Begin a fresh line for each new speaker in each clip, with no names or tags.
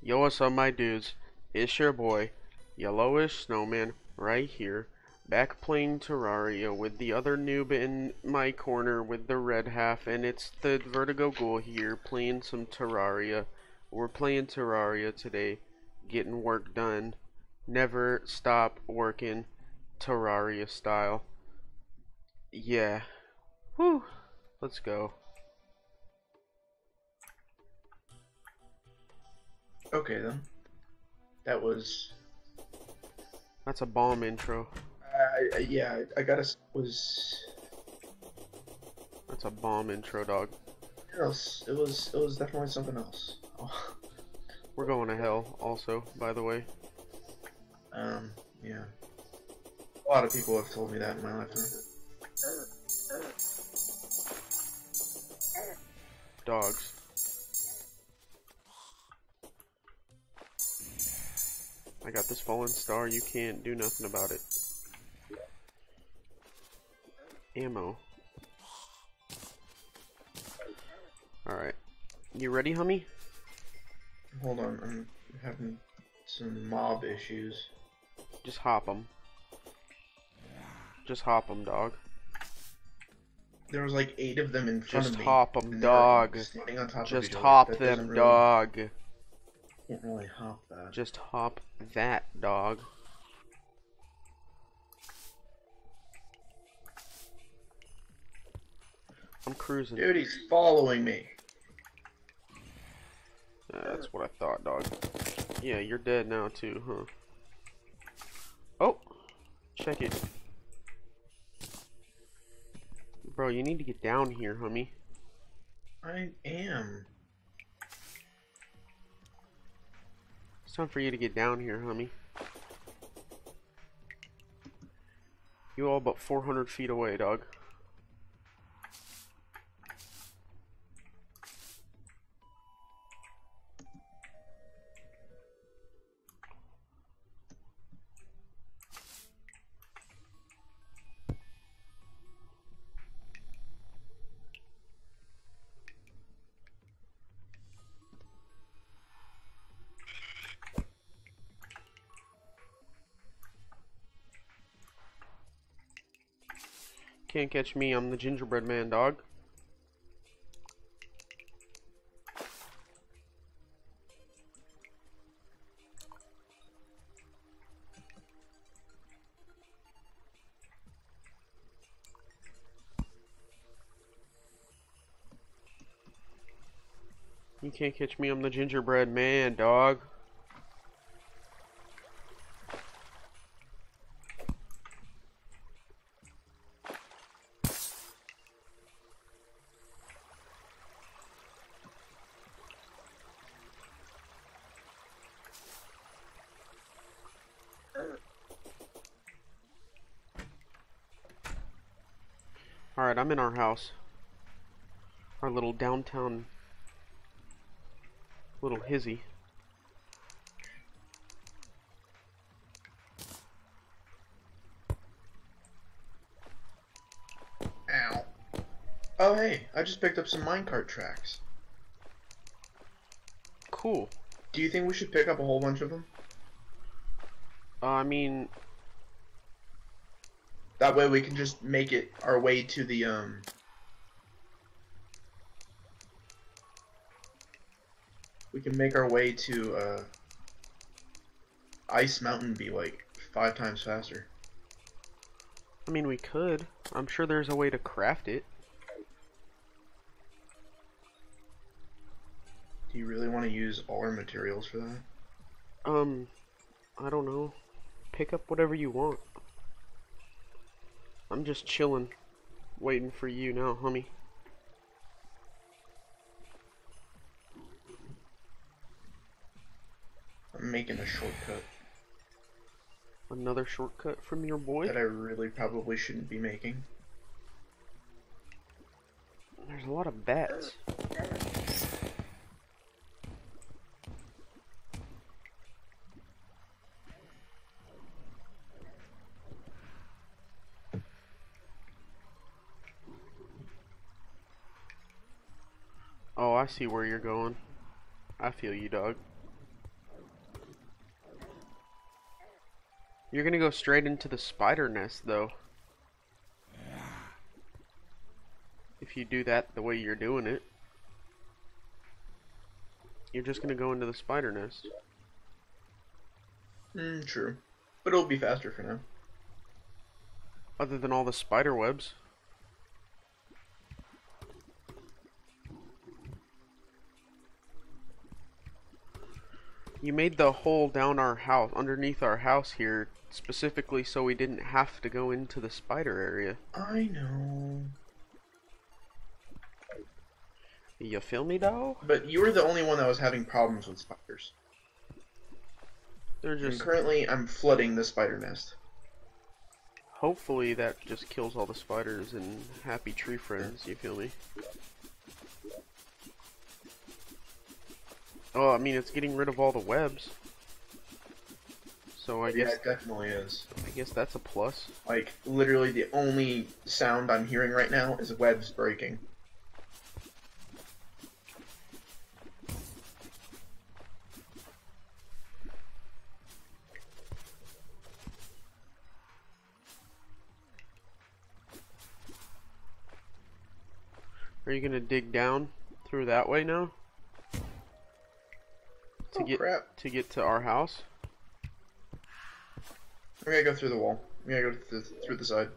Yo, what's up, my dudes? It's your boy, YelowishSnowman, right here, back playing Terraria with the other noob in my corner with the red half, and it's the VertigoGhoul here playing some Terraria. We're playing Terraria today, getting work done. Never stop working, Terraria style. Yeah. Whew. Let's go.
Okay then. That was.
That's a bomb intro.
Yeah, I gotta was.
That's a bomb intro, dog.
It was definitely something else. Oh.
We're going to hell, also, by the way.
Yeah. A lot of people have told me that in my lifetime.
Dogs. I got this fallen star, you can't do nothing about it. Ammo. Alright. You ready, homie?
Hold on, I'm having some mob issues.
Just hop them. Just hop them, dog.
There was like 8 of them in front of me.
Just hop them,
and they were
dog.
standing on top of
Just
each other.
hop
That
them,
doesn't really-
dog.
Can't really hop that.
Just hop that, dog. I'm cruising.
Dude, he's following me.
That's what I thought, dog. Yeah, you're dead now too, huh? Oh! Check it. Bro, you need to get down here, homie.
I am.
It's time for you to get down here, homie. You all but 400 feet away, dog. Can't catch me, I'm the gingerbread man, dog. You can't catch me, I'm the gingerbread man, dog. Alright, I'm in our house. Our little downtown little hizzy.
Ow. Oh hey, I just picked up some minecart tracks.
Cool.
Do you think we should pick up a whole bunch of them?
I mean,
That way we can just make it our way to the we can make our way to Ice Mountain be like 5 times faster.
we could. I'm sure there's a way to craft it.
Do you really want to use all our materials for that?
I don't know. Pick up whatever you want. I'm just chilling, waiting for you now, homie.
I'm making a shortcut
Another shortcut from your boy?
that I really probably shouldn't be making.
There's a lot of bats. Oh, I see where you're going. I feel you, dog. You're gonna go straight into the spider nest, though. If you do that the way you're doing it. You're just gonna go into the spider nest.
True. But it'll be faster for now.
Other than all the spider webs. You made the hole down our house, underneath our house here, specifically so we didn't have to go into the spider area.
I know.
You feel me, though?
But you were the only one that was having problems with spiders.
They're
And
just...
currently, I'm flooding the spider nest.
Hopefully that just kills all the spiders and happy tree friends, you feel me? Oh, I mean, it's getting rid of all the webs. So I guess...
Yeah, it definitely is.
I guess that's a plus.
Like, literally the only sound I'm hearing right now is webs breaking.
Are you gonna dig down through that way now?
Crap.
To get to our house?
I'm gonna go through the wall. I'm gonna go through the side.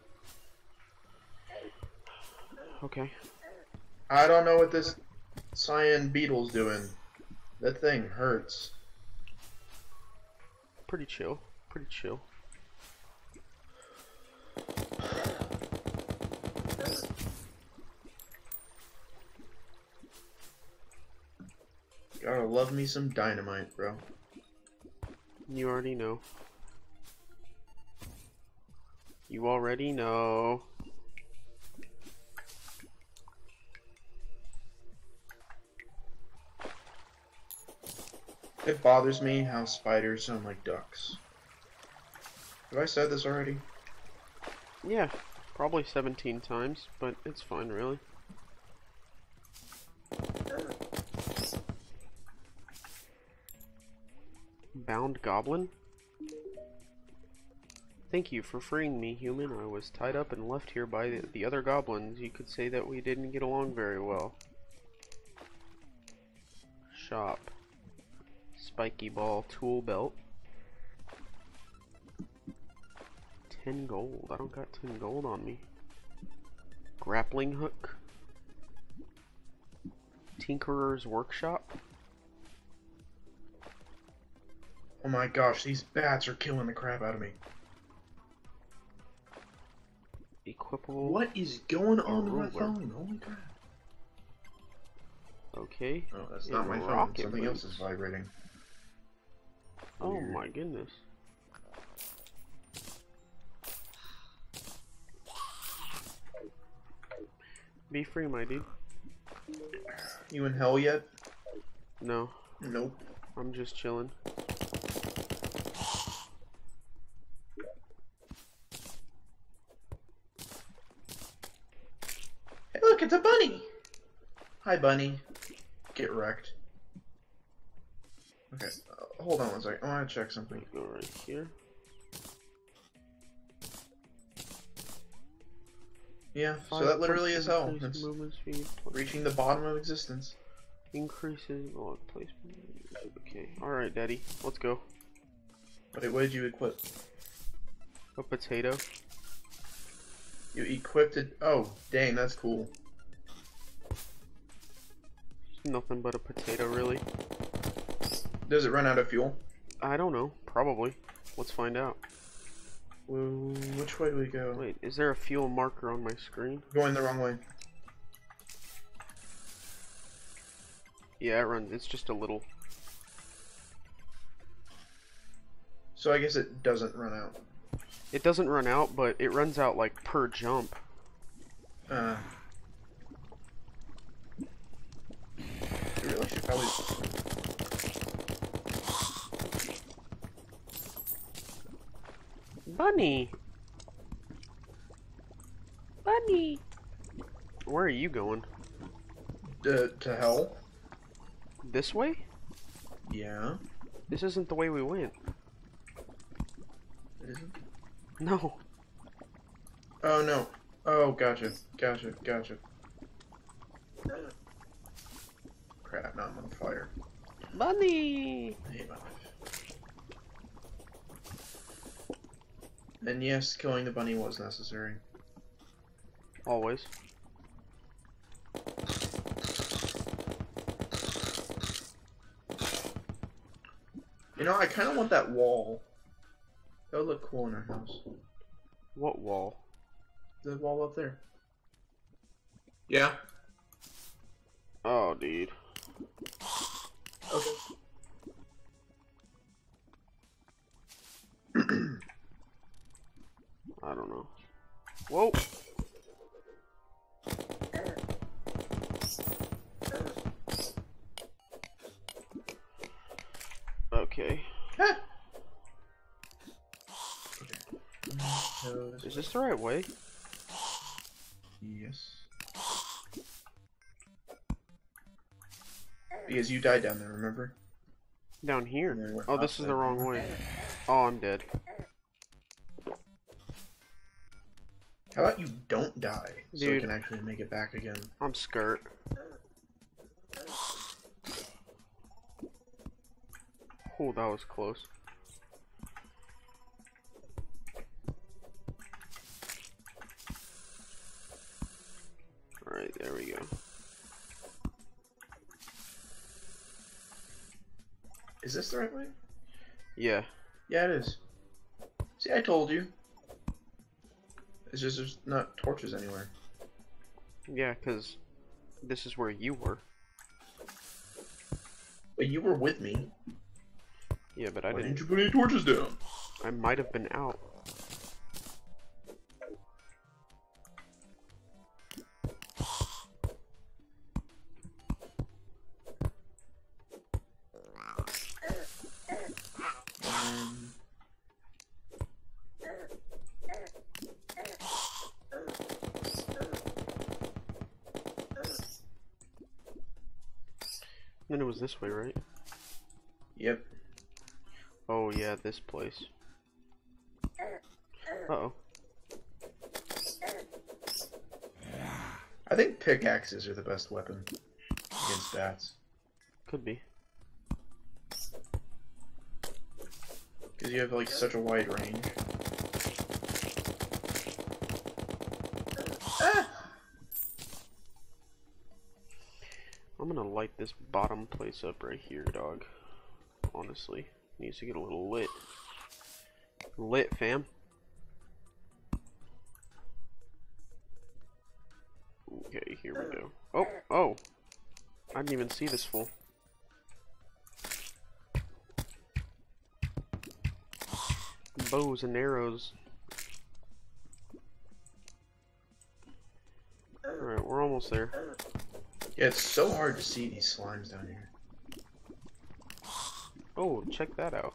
Okay.
I don't know what this cyan beetle's doing. That thing hurts.
Pretty chill. Pretty chill.
Gotta love me some dynamite, bro.
You already know. You already know.
It bothers me how spiders sound like ducks. Have I said this already?
Yeah, probably 17 times, but it's fine, really. Bound goblin? Thank you for freeing me, human. I was tied up and left here by the other goblins. You could say that we didn't get along very well. Shop. Spiky ball tool belt. 10 gold. I don't got 10 gold on me. Grappling hook. Tinkerer's workshop.
Oh my gosh, these bats are killing the crap out of me.
Equipable.
What is going on with my
ruler.
phone? Holy crap.
Okay.
Oh, that's not my phone.
Rocket
Something else
boots.
is vibrating.
Oh
Weird.
my goodness. Be free, my dude.
You in hell yet?
No,
Nope.
I'm just chilling.
Hey, look, it's a bunny! Hi, bunny. Get wrecked. Okay, hold on one second. I want to check something.
Go right here.
Yeah, so that literally is hell.
Increase
It's
movement speed.
reaching the bottom of existence.
Increases log placement. Okay, alright, daddy. Let's go.
Wait, what did you equip?
A potato.
You equipped it. Oh, dang, that's cool.
Nothing but a potato, really.
Does it run out of fuel?
I don't know. Probably. Let's find out.
Which way do we go?
Wait, is there a fuel marker on my screen?
Going the wrong way.
Yeah, it runs. It's just a little.
So I guess it doesn't run out.
It doesn't run out, but it runs out like per jump.
You really should probably.
Bunny! Bunny! Where are you going?
To hell?
This way?
Yeah.
This isn't the way we went.
Is it?
No.
Oh no. Oh, gotcha. Gotcha. Gotcha. Crap, now I'm on fire.
Bunny!
I hate my life. And yes, killing the bunny was necessary.
Always.
You know, I kind of want that wall. That would look cool in our house.
What wall?
The wall up there. Yeah.
Oh, dude.
Okay.
I don't know. Whoa! Okay.
Ah.
Is this the right way?
Yes. Because you died down there, remember?
Down here?
And then we're
Oh,
up
this is the
there.
wrong way. Oh, I'm dead.
How about you don't die, so we
Dude.
can actually make it back again?
I'm skirt. Oh, that was close. Alright, there we go.
Is this the right way?
Yeah.
Yeah, it is. See, I told you. It's just there's not torches anywhere.
Yeah, because this is where you were.
But you were with me.
Yeah, but I
Why
didn't.
didn't you put any torches down?
I might have been out. Then it was this way, right?
Yep.
Oh yeah, this place. Uh-oh.
I think pickaxes are the best weapon against bats.
Could be.
Because you have like such a wide range.
I'm gonna light this bottom place up right here, dog. Honestly. Needs to get a little lit. Lit, fam. Okay, here we go. Oh, oh! I didn't even see this fool. Bows and arrows. Alright, we're almost there.
Yeah, it's so hard to see these slimes down here.
Oh, check that out.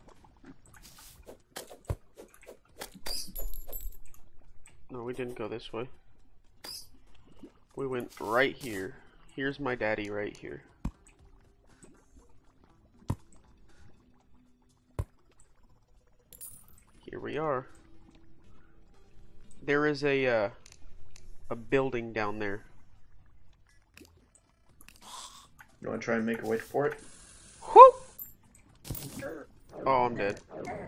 No, we didn't go this way. We went right here. Here's my daddy right here. Here we are. There is a building down there.
You want to try and make a way for it?
Whoo! Oh, I'm dead.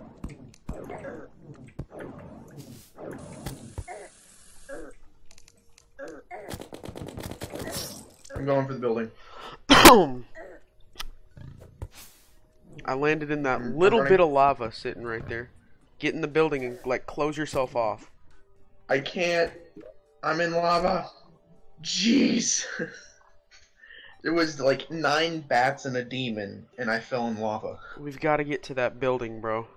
I'm going for the building.
I landed in that little bit of lava sitting right there. Get in the building and like close yourself off.
I can't. I'm in lava. Jeez. There was like 9 bats and a demon, and I fell in lava.
We've got to get to that building, bro.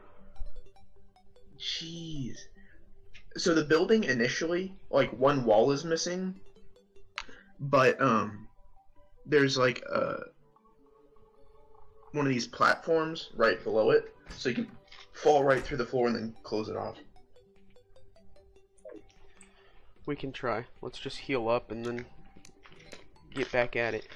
Jeez. So the building initially, like one wall is missing, but there's like one of these platforms right below it, so you can fall right through the floor and then close it off.
We can try. Let's just heal up and then get back at it.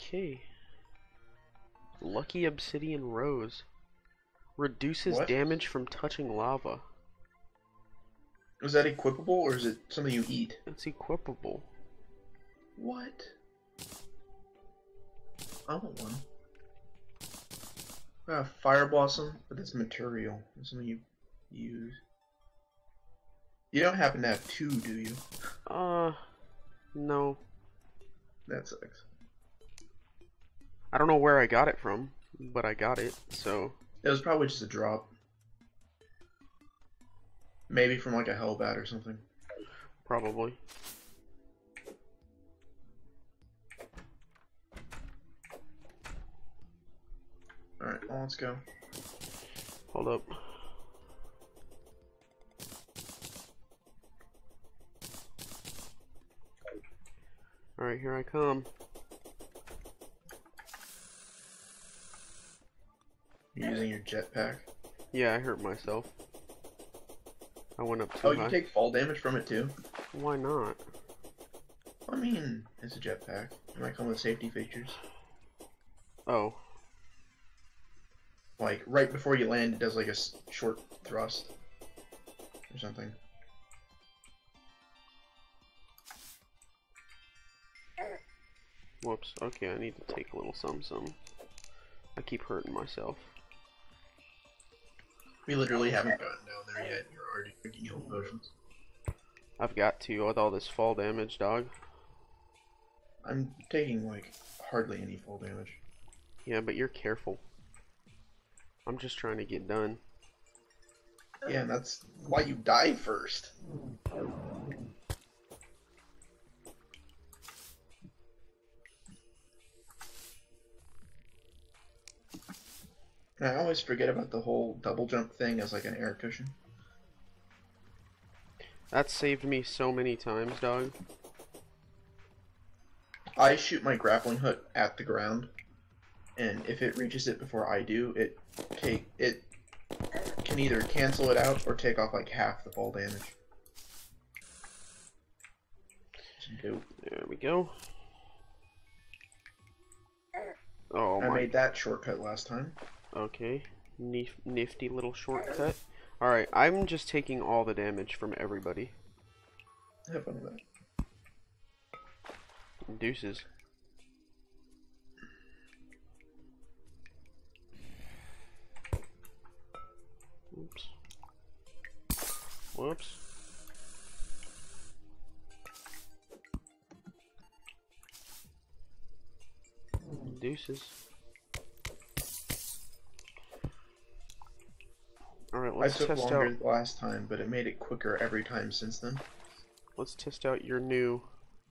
Okay. Lucky Obsidian Rose. Reduces
What?
damage from touching lava.
Is that equipable or is it something you eat?
It's equipable.
What? I want one. Fire Blossom, but it's material. It's something you use. You don't happen to have two, do you?
No.
That sucks.
I don't know where I got it from, but I got it, so...
It was probably just a drop. Maybe from like a Hellbat or something.
Probably.
Alright, well, let's go.
Hold up. Alright, here I come.
You're using your jetpack.
Yeah, I hurt myself. I went up too
Oh,
high.
you take fall damage from it too?
Why not?
I mean, it's a jetpack. It might come with safety features.
Oh.
Like, right before you land, it does like a short thrust. Or something.
Whoops. Okay, I need to take a little some. I keep hurting myself.
We literally haven't gotten down there yet. You're already drinking healing potions.
I've got to with all this fall damage, dog.
I'm taking, like, hardly any fall damage.
Yeah, but you're careful. I'm just trying to get done.
Yeah, and that's why you die first. I always forget about the whole double jump thing as like an air cushion.
That saved me so many times, dog.
I shoot my grappling hook at the ground, and if it reaches it before I do, it can either cancel it out or take off like half the fall damage.
There we go. Oh
I
my.
made that shortcut last time.
Okay. Nifty little shortcut. Alright, I'm just taking all the damage from everybody.
Have fun with that.
Deuces. Oops. Whoops. Deuces. Alright, let's
I took
test
longer
out.
last time, but it made it quicker every time since then.
Let's test out your new.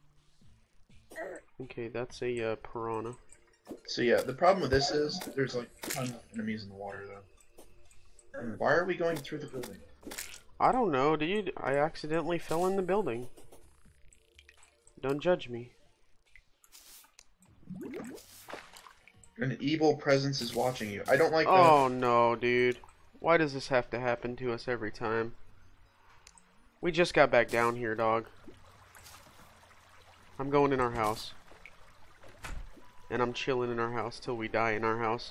Okay, that's a piranha.
So yeah, the problem with this is there's like tons of enemies in the water though. And why are we going through the building?
I don't know, dude. I accidentally fell in the building. Don't judge me.
An evil presence is watching you. I don't like that.
Oh no, dude. Why does this have to happen to us every time? We just got back down here, dog. I'm going in our house. And I'm chilling in our house till we die in our house.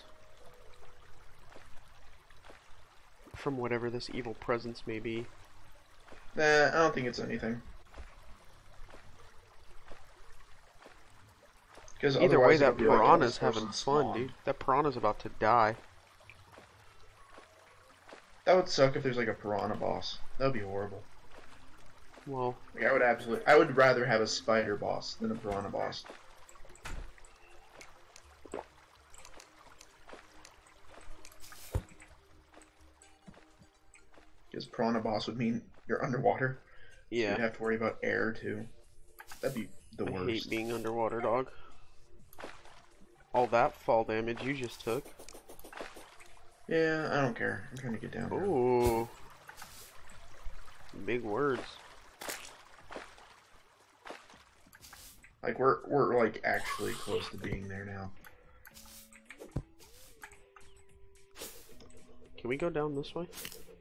From whatever this evil presence may be.
Nah, I don't think it's anything. Because
Either way, that
it'd be like, oh,
piranha's
this
having
person's
fun,
spawned.
dude. That piranha's about to die.
That would suck if there's like a piranha boss. That would be horrible.
Well,
Like I would rather have a spider boss than a piranha boss. Because piranha boss would mean you're underwater. So
yeah.
you'd have to worry about air too. That'd be the
I
worst.
hate being underwater, dog. All that fall damage you just took.
Yeah, I don't care. I'm trying to get down there.
Ooh. Big words.
Like we're like actually close to being there now.
Can we go down this way?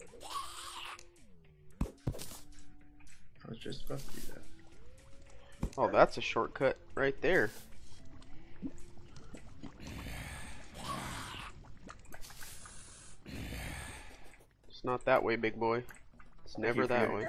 I was just about to do that.
Oh, that's a shortcut right there. not that way, big boy. It's never that way.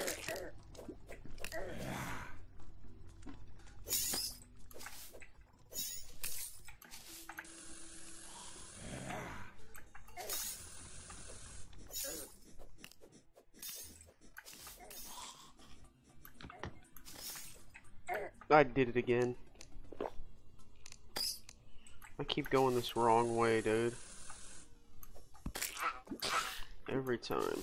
I did it again. I keep going this wrong way, dude. Every time.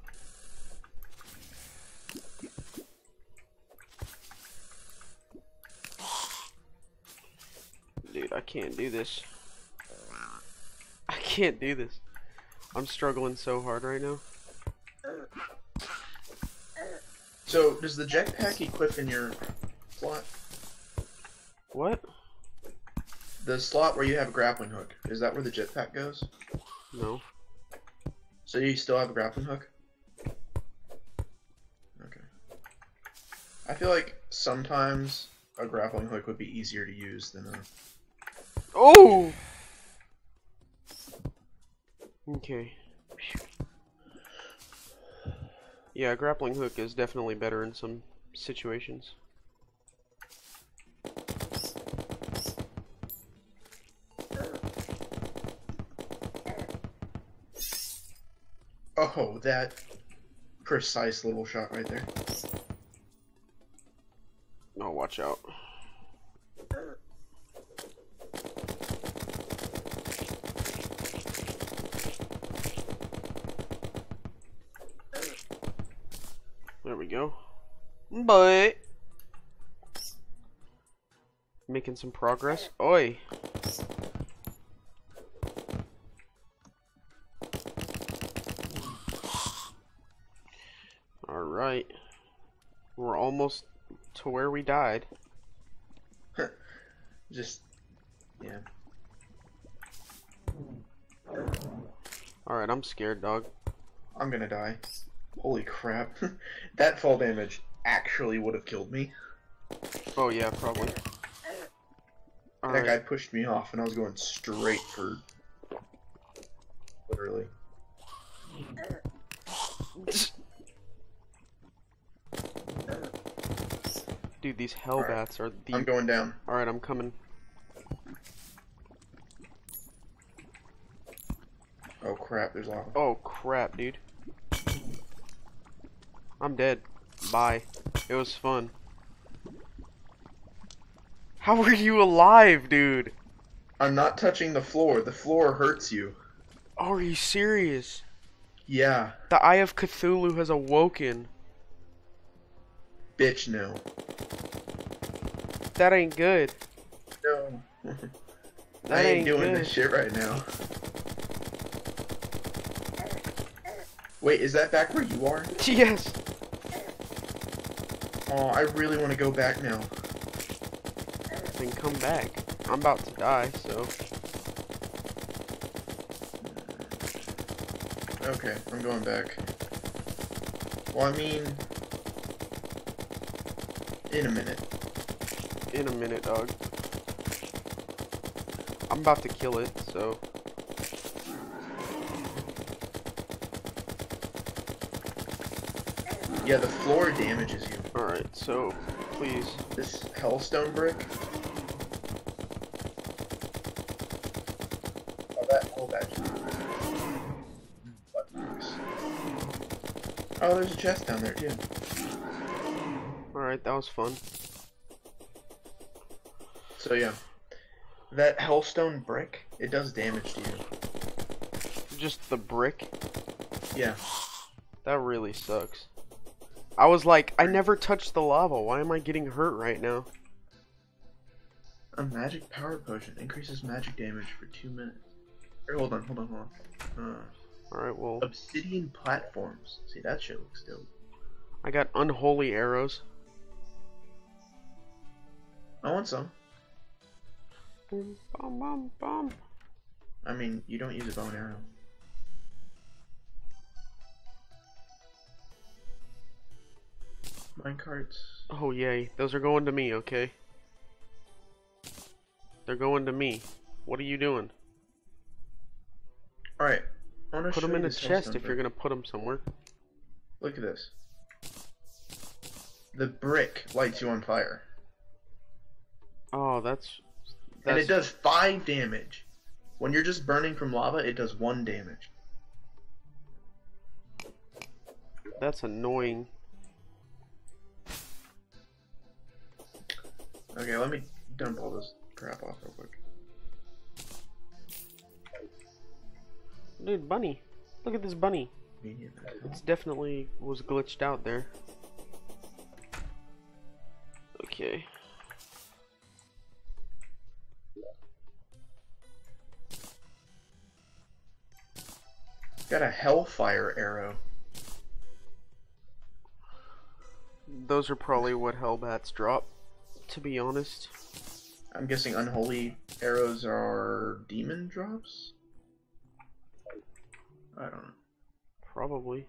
Dude, I can't do this. I can't do this. I'm struggling so hard right now.
So, does the jetpack equip in your slot?
What?
The slot where you have a grappling hook, is that where the jetpack goes?
No.
So you still have a grappling hook? Okay. I feel like sometimes a grappling hook would be easier to use than a...
Oh! Okay. Yeah, a grappling hook is definitely better in some situations.
Oh, that precise little shot right there.
Oh, watch out. There we go. But making some progress. Oi. Alright. We're almost to where we died.
Just, yeah.
Alright, I'm scared, dog.
I'm gonna die. Holy crap. That fall damage actually would have killed me.
Oh yeah, probably.
That guy pushed me off and I was going straight for... Literally.
Dude, these hellbats are the...
I'm going down.
Alright, I'm coming.
Oh crap, there's lava.
Oh crap, dude. I'm dead. Bye. It was fun. How are you alive, dude?
I'm not touching the floor. The floor hurts you.
Oh, are you serious?
Yeah.
The Eye of Cthulhu has awoken.
Bitch, no.
That ain't good.
No.
That
I ain't doing
good.
this shit right now. Wait, is that back where you are?
Yes.
Oh, I really want to go back now.
Then come back. I'm about to die, so.
Okay, I'm going back. Well, I mean... in a minute.
In a minute, dog. I'm about to kill it, so.
Yeah, the floor damages you.
Alright, so, please.
This hellstone brick. Oh, that whole batch. Oh, there's a chest down there, too.
Alright, that was fun.
So, yeah. That hellstone brick, it does damage to you.
Just the brick?
Yeah.
That really sucks. I was like, I never touched the lava. Why am I getting hurt right now?
A magic power potion increases magic damage for 2 minutes. Here, hold on.
Alright, well.
Obsidian platforms. See, that shit looks dope.
I got unholy arrows.
I want some.
Bum, bum, bum.
I mean, you don't use a bow and arrow. Minecarts.
Oh, yay. Those are going to me, okay? They're going to me. What are you doing?
Alright. I want to
Put
show
them
you
in a
this
chest
hellstone
if you're
brick.
gonna put them somewhere.
Look at this. The brick lights you on fire.
Oh, that's
And it does 5 damage. When you're just burning from lava, it does 1 damage.
that's annoying.
Okay, let me dump all this crap off real quick.
Dude, bunny. Look at this bunny. It's definitely was glitched out there. Okay.
Got a hellfire arrow.
Those are probably what hellbats drop, to be honest.
I'm guessing unholy arrows are demon drops? I don't know.
Probably.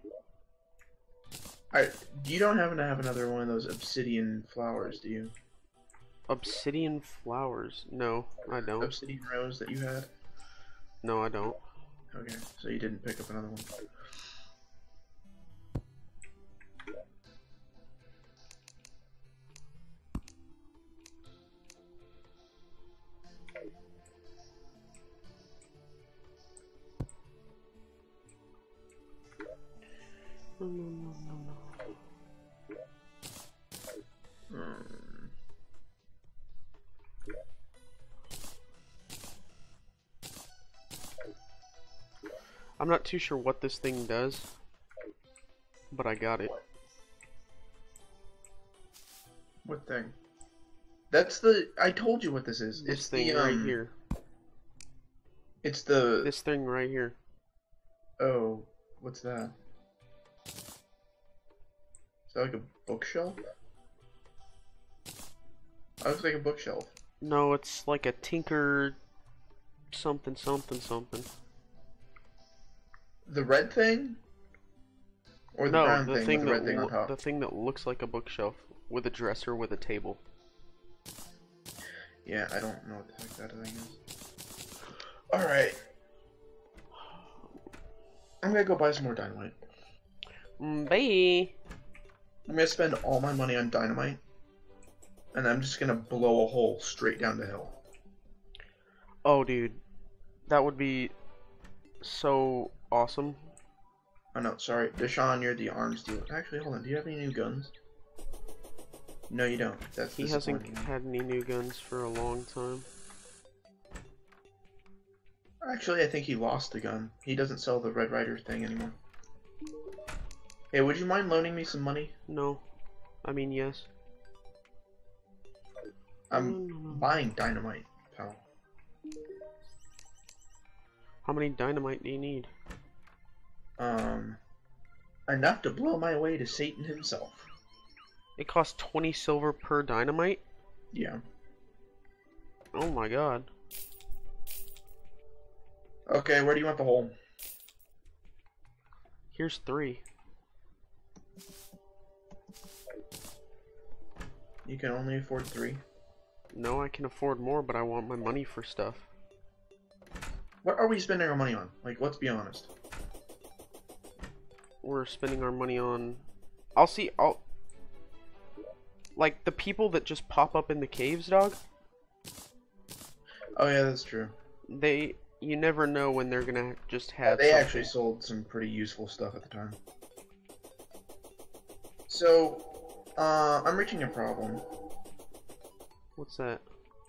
You don't happen to have another one of those obsidian flowers, do you?
Obsidian flowers? No, I don't.
Obsidian rose that you had?
No, I don't.
Okay, so you didn't pick up another one.
I'm not too sure what this thing does, but I got it.
What thing? That's the. I told you what this is.
This
It's
thing
the
right here.
It's the.
This thing right here.
Oh, what's that? Is that like a bookshelf? That looks like a bookshelf.
No, it's like a tinker something something something.
The red thing? Or the
No,
brown
the
thing
thing
with the red
that
thing on top?
the thing that looks like a bookshelf with a dresser with a table.
Yeah, I don't know what the heck that thing is. Alright. I'm gonna go buy some more dynamite.
Bye.
I'm gonna spend all my money on dynamite. And I'm just gonna blow a hole straight down the hill.
Oh, dude. That would be so awesome.
Oh no, sorry. Deshaun, you're the arms dealer. Actually, hold on. Do you have any new guns? No, you don't. That's
He hasn't
disappointing.
had any new guns for a long time.
Actually, I think he lost the gun. He doesn't sell the Red Rider thing anymore. Hey, would you mind loaning me some money?
No. I mean, yes.
I'm buying dynamite, pal.
How many dynamite do you need?
Enough to blow my way to Satan himself.
It costs 20 silver per dynamite?
Yeah.
Oh my god.
Okay, where do you want the hole?
Here's 3.
You can only afford 3.
No, I can afford more, but I want my money for stuff.
What are we spending our money on? Like, let's be honest.
We're spending our money on... Like, the people that just pop up in the caves, dog?
Oh yeah, that's true.
You never know when they're gonna just have
They
something.
actually sold some pretty useful stuff at the time. So, I'm reaching a problem.
What's that?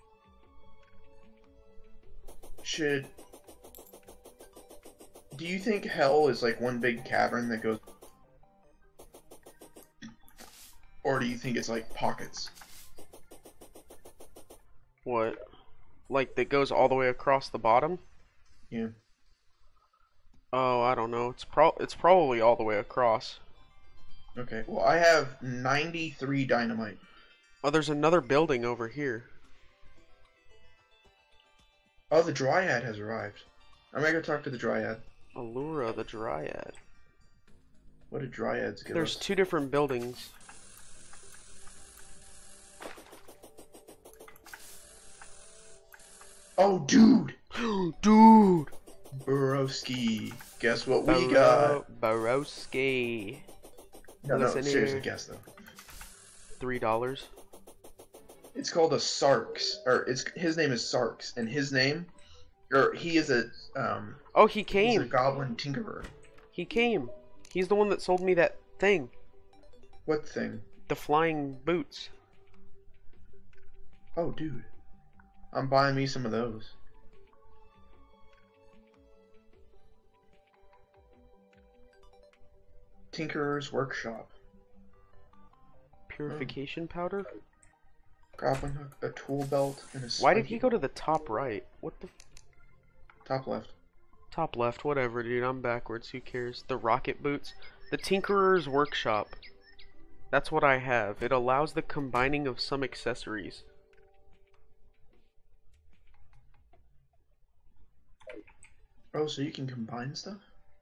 Do you think hell is like one big cavern that goes... Or do you think it's like pockets?
What? Like, that goes all the way across the bottom?
Yeah.
Oh, I don't know. It's probably all the way across.
Okay, well I have 93 dynamite.
Oh, there's another building over here.
Oh, the Dryad has arrived. I'm gonna go talk to the Dryad.
Allura the Dryad.
What did Dryads give
There's
us?
2 different buildings.
Oh, dude!
Dude!
Borowski. Guess what we got?
Barowski.
No,
Listen
seriously,
here.
guess though.
$3.
It's called a Sarks, or his name is Sarks, and his name, or he is a
Oh, he
he's a
came.
goblin tinkerer.
He came. He's the one that sold me that thing.
What thing?
The flying boots.
Oh, dude, I'm buying me some of those. Tinkerer's Workshop.
Purification powder?
Goblin hook, a tool belt, and a
Why did he go to the top right? What the...
top left.
Top left, whatever, dude. I'm backwards. Who cares? The rocket boots. The Tinkerer's Workshop. That's what I have. It allows the combining of some accessories.
Oh, so you can combine stuff?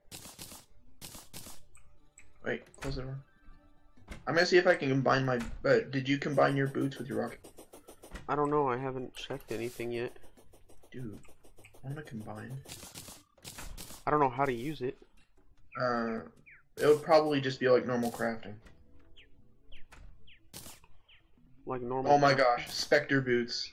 Wait, close the door. I'm gonna see if I can combine my... did you combine your boots with your rocket?
I don't know. I haven't checked anything yet.
Dude, I wanna combine.
I don't know how to use it.
It would probably just be like normal crafting.
Like normal.
Oh my gosh, Spectre boots.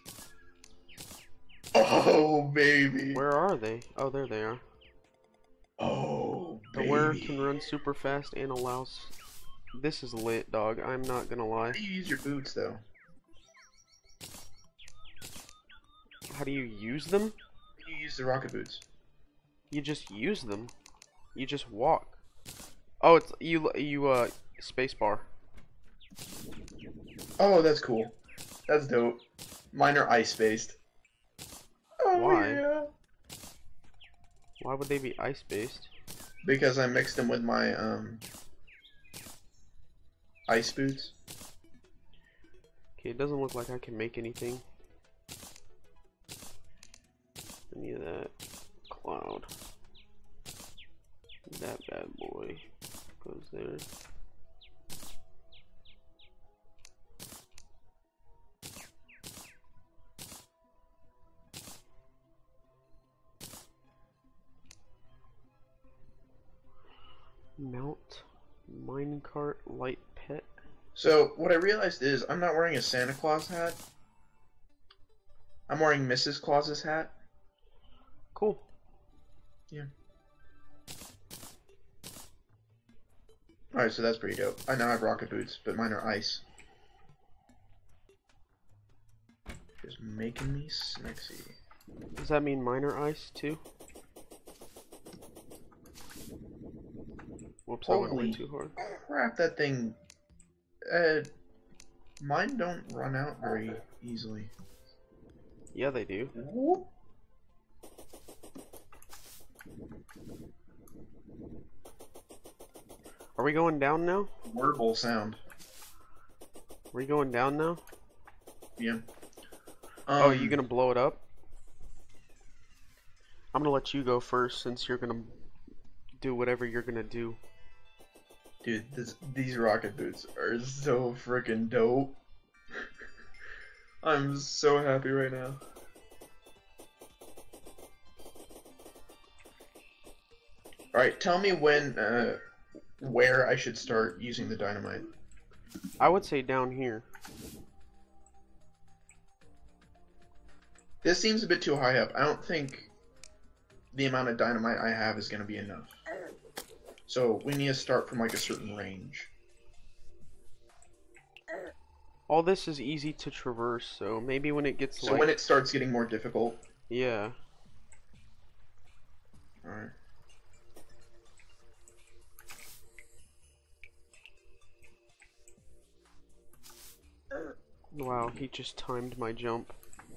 Oh, baby.
Where are they? Oh, there they are.
Oh,
The
baby.
wearer can run super fast and allows... This is lit, dog. I'm not gonna lie.
How do you use your boots, though?
How do you use them?
How do you use the rocket boots?
You just use them. You just walk. Oh, it's you spacebar.
Oh, that's cool. That's dope. Mine are ice-based. Oh,
Why?
yeah.
Why would they be ice-based?
Because I mixed them with my, ice boots.
Okay, it doesn't look like I can make anything. Any of that. Cloud. That bad boy goes there. Mount, minecart, light pet.
So, what I realized is, I'm not wearing a Santa Claus hat. I'm wearing Mrs. Claus's hat.
Cool.
Yeah. Alright, so that's pretty dope. I now have rocket boots, but mine are ice. Just making me smexy.
Does that mean mine are ice too? Whoops, I went way
Holy
too hard.
crap, that thing... mine don't run out very easily.
Yeah, they do.
Whoop.
Are we going down now?
Wordable sound.
Are we going down now?
Yeah.
Oh, are you gonna blow it up? I'm gonna let you go first since you're gonna do whatever you're gonna do.
Dude, these rocket boots are so freaking dope. I'm so happy right now. Alright, tell me where I should start using the dynamite.
I would say down here.
This seems a bit too high up. I don't think the amount of dynamite I have is going to be enough. So we need to start from like a certain range.
All this is easy to traverse, so maybe when it gets
So when it starts getting more difficult.
Yeah.
Alright.
Wow, he just timed my jump.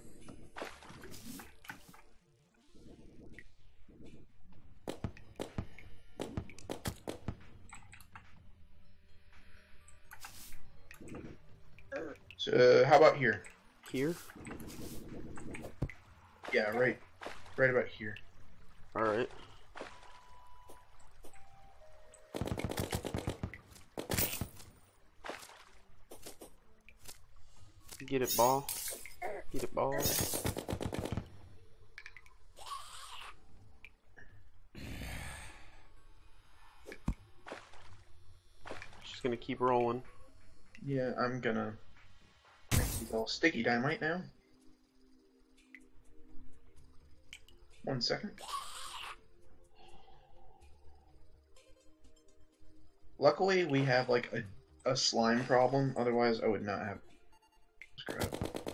So how about here?
Here?
Yeah, right about here.
Alright. Get it, ball. Get it, ball. keep rolling.
Yeah, I'm gonna make these all sticky dynamite now. 1 second. Luckily, we have like a slime problem. Otherwise, I would not have. Scrap.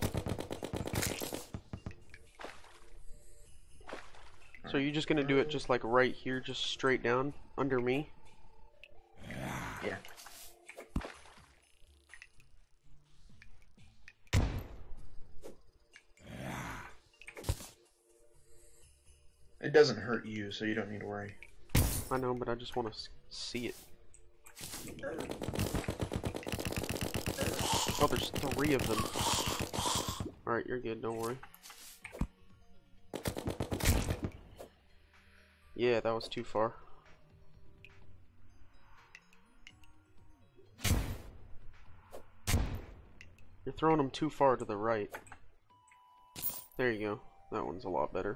So you're just gonna do it just like right here, just straight down under me?
Yeah. It doesn't hurt you, so you don't need to worry.
I know, but I just want to see it. Oh, there's 3 of them. Alright, you're good, don't worry. Yeah, that was too far. You're throwing them too far to the right. There you go. That one's a lot better.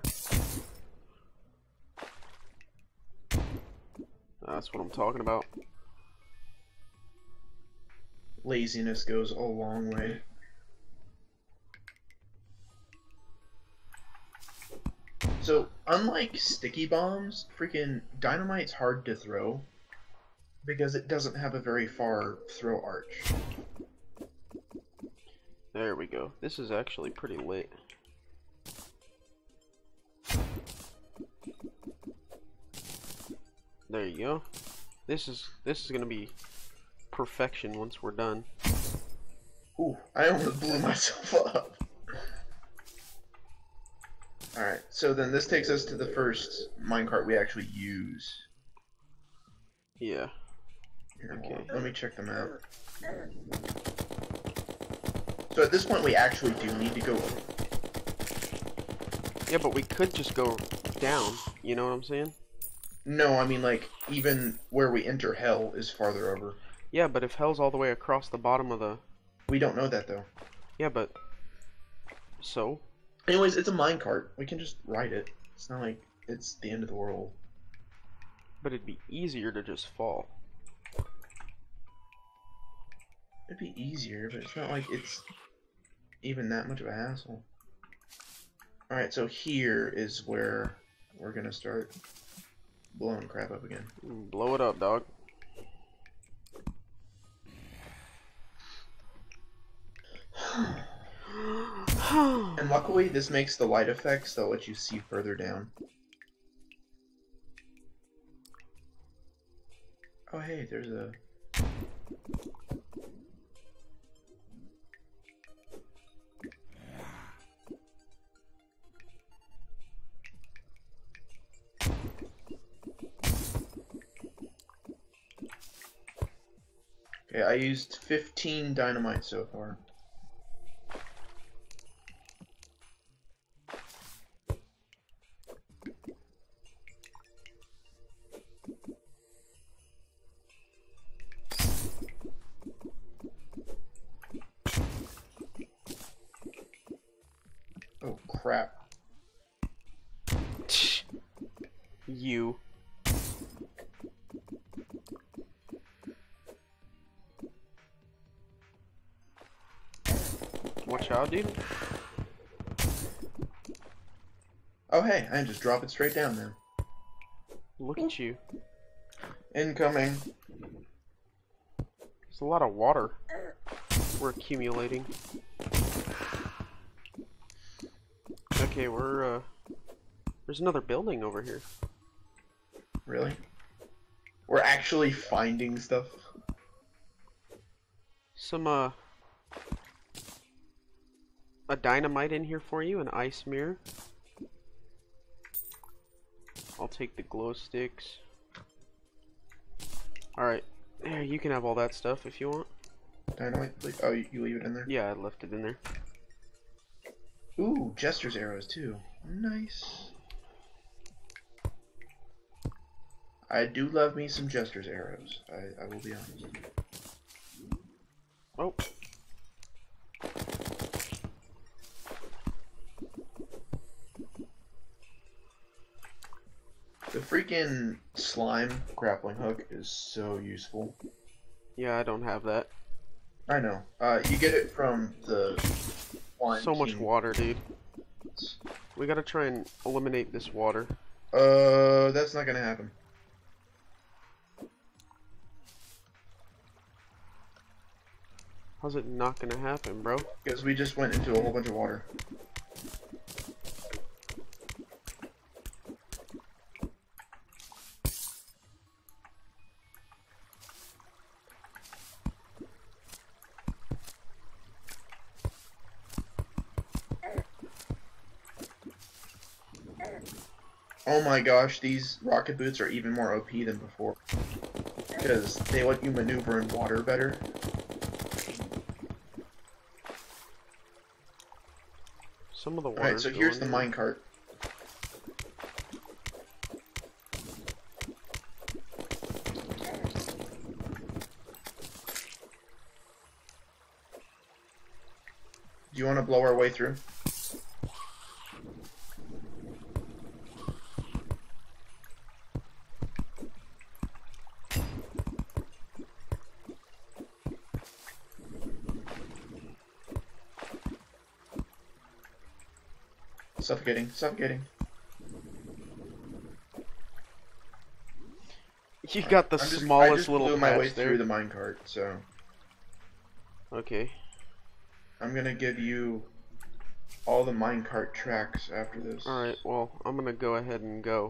That's what I'm talking about.
Laziness goes a long way. So, unlike sticky bombs, freaking dynamite's hard to throw because it doesn't have a very far throw arch.
There we go. This is actually pretty lit. There you go. This is gonna be perfection once we're done.
Ooh, I almost blew myself up. Alright, so then this takes us to the first minecart we actually use.
Yeah.
Here,
Okay.
let me check them out. So at this point we actually do need to go.
Yeah, but we could just go down, you know what I'm saying?
No, I mean like, even where we enter hell is farther over.
Yeah, but if hell's all the way across the bottom of the...
We don't know that though.
Yeah, but... So?
Anyways, it's a minecart. We can just ride it. It's not like it's the end of the world.
But it'd be easier to just fall.
It'd be easier, but it's not like it's even that much of a hassle. Alright, so here is where we're gonna start blowing crap up again.
Blow it up, dog.
And luckily, this makes the light effects that let you see further down. Oh hey, there's a... Okay, I used 15 dynamite so far. Oh crap.
You. Watch out, dude.
Oh hey, I can just drop it straight down now.
Look at you.
Incoming.
There's a lot of water we're accumulating. Okay, there's another building over here.
Really? We're actually finding stuff?
Some, a dynamite in here for you, an ice mirror. I'll take the glow sticks. Alright, there, you can have all that stuff if you want.
Dynamite, please? Oh, you leave it in there?
Yeah, I left it in there.
Ooh, Jester's arrows too. Nice. I do love me some Jester's arrows. I will be honest.
Oh.
The freaking slime grappling hook is so useful.
Yeah, I don't have that.
I know. You get it from the one
So much
king.
water, dude. We gotta try and eliminate this water.
That's not gonna happen.
How's it not gonna happen, bro?
Because we just went into a whole bunch of water. Oh my gosh, these rocket boots are even more OP than before. Because they let you maneuver in water better.
Some of the water.
Alright, so here's the minecart. Do you want to blow our way through? Suffocating, suffocating.
You got the
I
smallest
just
little
blew my way
patch there.
through the minecart, so
Okay.
I'm gonna give you all the minecart tracks after this.
Alright, well, I'm gonna go ahead and go.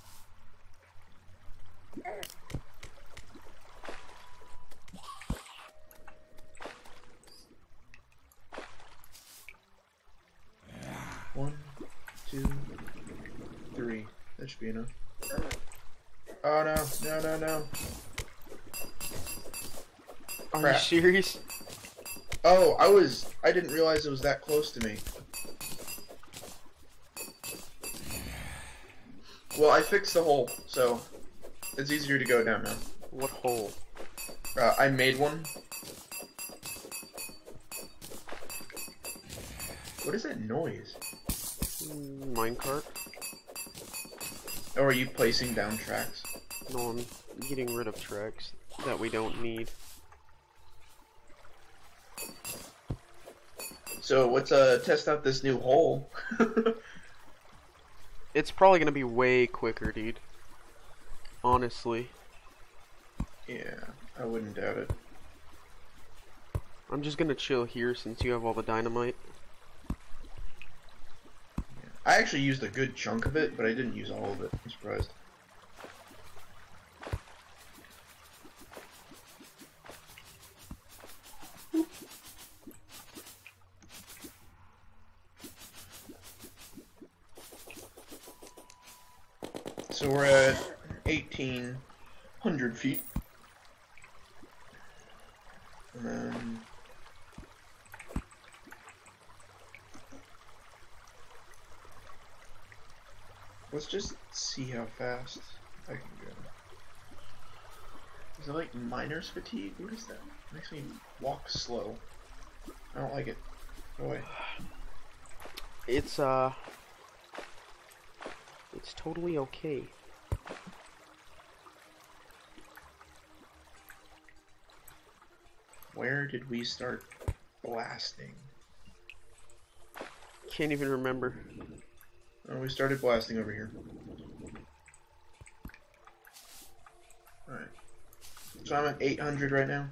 One, two, three. That should be enough. Oh no, no, no, no.
Are
Crap.
you serious?
Oh, I didn't realize it was that close to me. Well, I fixed the hole, so it's easier to go down now.
What hole?
I made one. What is that noise?
Minecart?
Oh, are you placing down tracks?
No, I'm getting rid of tracks that we don't need.
So let's test out this new hole.
It's probably gonna be way quicker, dude. Honestly.
Yeah, I wouldn't doubt it.
I'm just gonna chill here since you have all the dynamite.
I actually used a good chunk of it, but I didn't use all of it. I'm surprised. So we're at 1,800 feet. And then... let's just see how fast I can go. Is it like miner's fatigue? What is that? It makes me walk slow. I don't like it. Go away.
It's totally okay.
Where did we start blasting?
Can't even remember.
Oh, we started blasting over here. Alright. So I'm at 800 right now.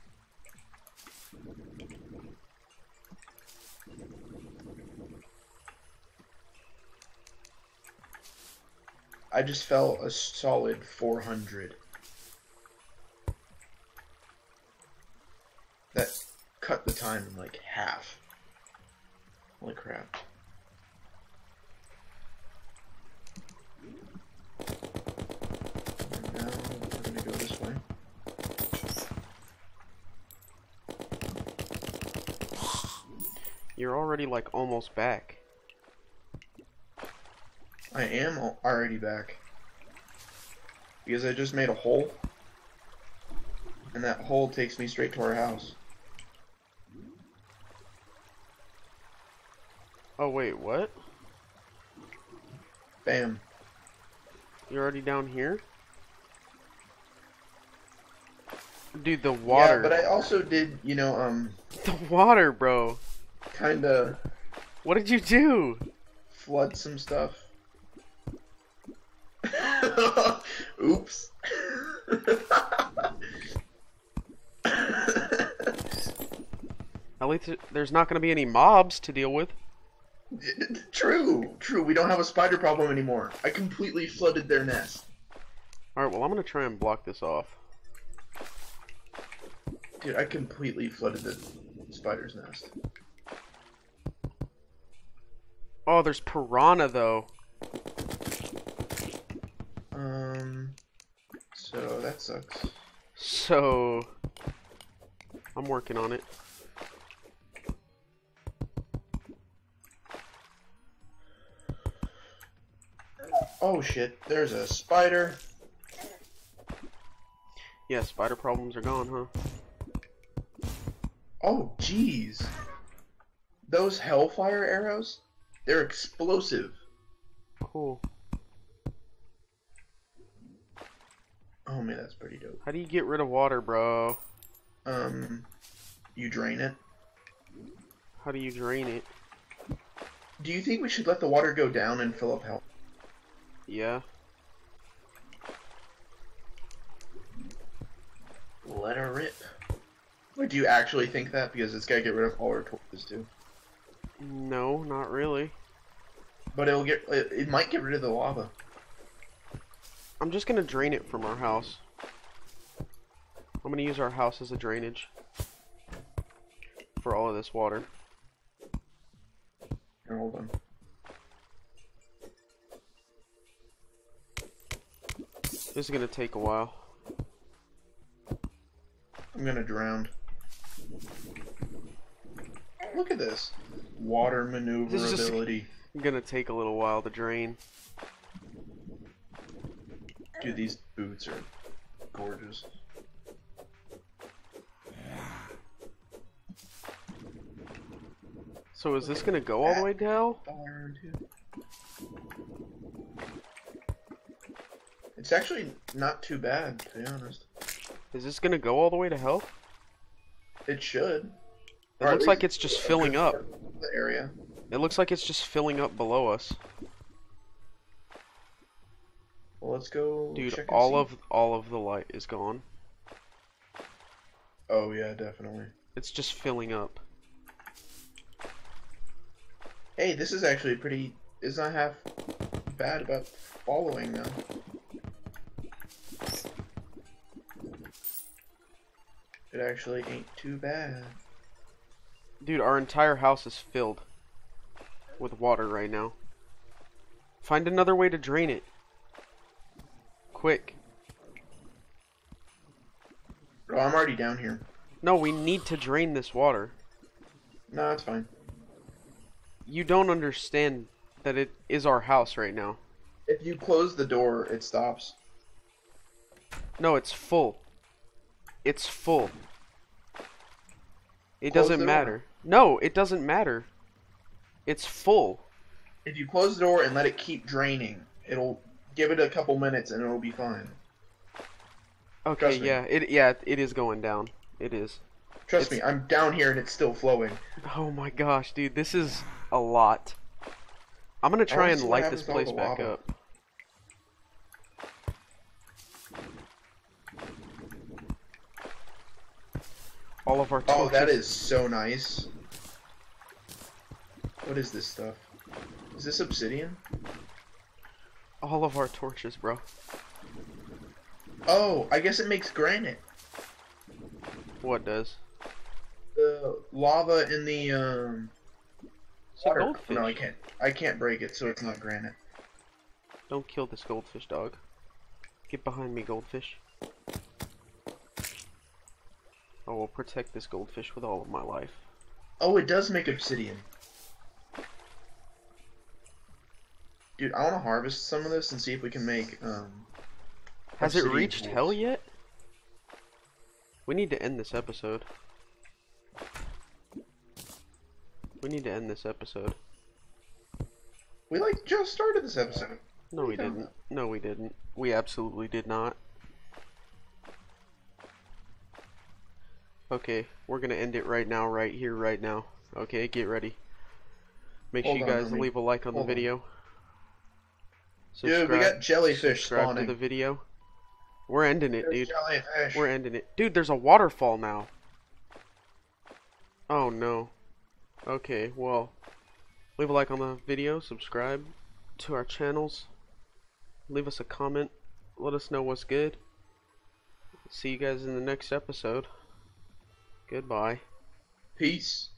I just fell a solid 400. That cut the time in like half. Holy crap. And now we're gonna go this way.
You're already like almost back.
I am already back. Because I just made a hole. And that hole takes me straight to our house.
Oh wait, what?
Bam.
You're already down here? Dude, the
Yeah,
water.
but I also did,
The water, bro.
kinda
What did you do?
flood some stuff. Oops.
At least there's not going to be any mobs to deal with.
True. We don't have a spider problem anymore. I completely flooded their nest.
Alright, well, I'm going to try and block this off.
Dude, I completely flooded the spider's nest.
Oh, there's piranha, though.
So that sucks.
So, I'm working on it.
Oh shit, there's a spider.
Yeah, spider problems are gone, huh?
Oh jeez. Those hellfire arrows? They're explosive.
Cool.
Oh man, that's pretty dope.
How do you get rid of water, bro?
You drain it.
How do you drain it?
Do you think we should let the water go down and fill up hell?
Yeah.
Let her rip. Wait, do you actually think that? Because it's gotta get rid of all our torches too.
No, not really.
But it might get rid of the lava.
I'm just gonna drain it from our house. I'm gonna use our house as a drainage for all of this water.
Here, hold on.
This is gonna take a while.
I'm gonna drown. Look at this. Water maneuverability.
Gonna take a little while to drain.
Dude, these boots are gorgeous.
So is this gonna go all the way down?
It's actually not too bad, to be honest.
Is this gonna go all the way to hell?
It should.
It looks like it's just filling up.
The area.
It looks like it's just filling up below us.
Well, let's go.
Dude,
check and
all
see.
of the light is gone.
Oh yeah, definitely.
It's just filling up.
Hey, this is actually pretty. It's not half bad about following now. It actually ain't too bad.
Dude, our entire house is filled with water right now. Find another way to drain it. Quick.
Oh, I'm already down here.
No, we need to drain this water.
No, it's fine.
You don't understand that it is our house right now.
If you close the door, it stops.
No, it's full. It's full. It
Close
doesn't
the
matter.
door.
No, it doesn't matter. It's full.
If you close the door and let it keep draining, it'll give it a couple minutes and it'll be fine.
Okay,
Trust me.
yeah, it is going down. It is.
Trust me, I'm down here and it's still flowing.
Oh my gosh, dude, this is a lot. I'm gonna try and light this place back up. All of our torches.
Oh, that is so nice. What is this stuff? Is this obsidian?
All of our torches, bro.
Oh, I guess it makes granite.
What does?
The lava in the
It's a
water.
goldfish.
No, I can't. I can't break it, so it's not granite.
Don't kill this goldfish, dog. Get behind me, goldfish. I will protect this goldfish with all of my life.
Oh, it does make obsidian. Dude, I want to harvest some of this and see if we can make
Has it
obsidian
reached
tools.
hell yet? We need to end this episode. We need to end this episode.
We like just started this episode.
No, we didn't. No, we didn't. We absolutely did not. Okay, we're gonna end it right now, right here, right now. Okay, get ready. Make sure
Hold
you
on,
guys leave a like on the
hold on.
video.
Dude, we got jellyfish
Subscribe to
spawning.
the video. We're ending it,
There's
dude.
jellyfish.
We're ending it. Dude, there's a waterfall now. Oh no. Okay, well, leave a like on the video, subscribe to our channels, leave us a comment, let us know what's good. See you guys in the next episode. Goodbye.
Peace.